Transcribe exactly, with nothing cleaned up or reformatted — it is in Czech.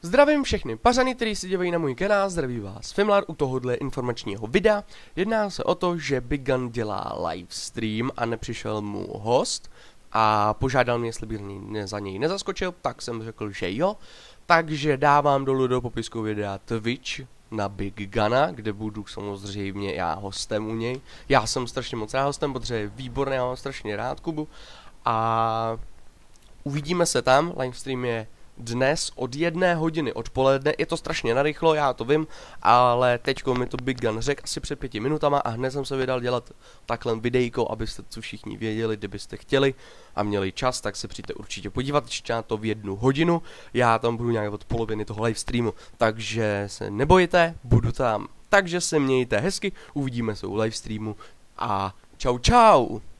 Zdravím všechny pařany, kteří se dívají na můj kanál, zdraví vás Fimlar u tohohle informačního videa. Jedná se o to, že Big Gun dělá livestream a nepřišel mu host a požádal mě, jestli bych za něj nezaskočil, tak jsem řekl, že jo. Takže dávám dolů do popisku videa Twitch na Big Guna, kde budu samozřejmě já hostem u něj. Já jsem strašně moc rád hostem, protože je výborný, já mám strašně rád Kubu. A uvidíme se tam, livestream je dnes od jedné hodiny odpoledne, je to strašně narychlo, já to vím, ale teďko mi to Big Gun řekl asi před pěti minutama a hned jsem se vydal dělat takhle videjko, abyste to všichni věděli, kdybyste chtěli a měli čas, tak se přijďte určitě podívat, ještě na to v jednu hodinu, já tam budu nějak od poloviny toho livestreamu, takže se nebojte, budu tam, takže se mějte hezky, uvidíme se u livestreamu a čau čau!